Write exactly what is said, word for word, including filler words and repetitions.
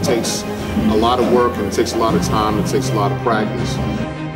takes a lot of work and it takes a lot of time, it takes a lot of practice.